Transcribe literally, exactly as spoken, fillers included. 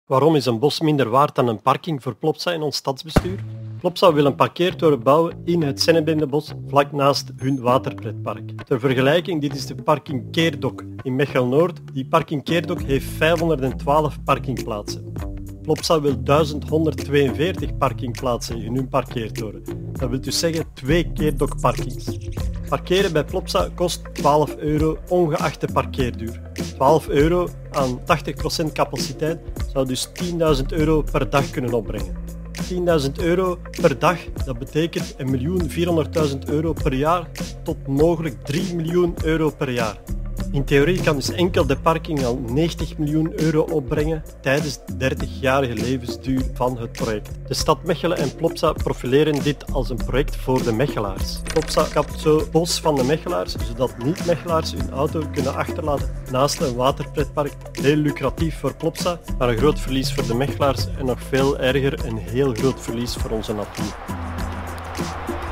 Waarom is een bos minder waard dan een parking voor Plopsa in ons stadsbestuur? Plopsa wil een parkeertoren bouwen in het Sennebendebos, vlak naast hun waterpretpark. Ter vergelijking, dit is de parking Keerdok in Mechel-Noord. Die parking Keerdok heeft vijfhonderdtwaalf parkingplaatsen. Plopsa wil duizend honderdtweeënveertig parkingplaatsen in hun parkeertoren. Dat wil dus zeggen twee Keerdok-parkings. Parkeren bij Plopsa kost twaalf euro, ongeacht de parkeerduur. twaalf euro aan tachtig procent capaciteit zou dus tienduizend euro per dag kunnen opbrengen. tienduizend euro per dag, dat betekent een miljoen vierhonderdduizend euro per jaar tot mogelijk drie miljoen euro per jaar. In theorie kan dus enkel de parking al negentig miljoen euro opbrengen tijdens de dertigjarige levensduur van het project. De stad Mechelen en Plopsa profileren dit als een project voor de Mechelaars. Plopsa kapt zo bos van de Mechelaars, zodat niet-Mechelaars hun auto kunnen achterlaten naast een waterpretpark. Heel lucratief voor Plopsa, maar een groot verlies voor de Mechelaars en nog veel erger een heel groot verlies voor onze natuur.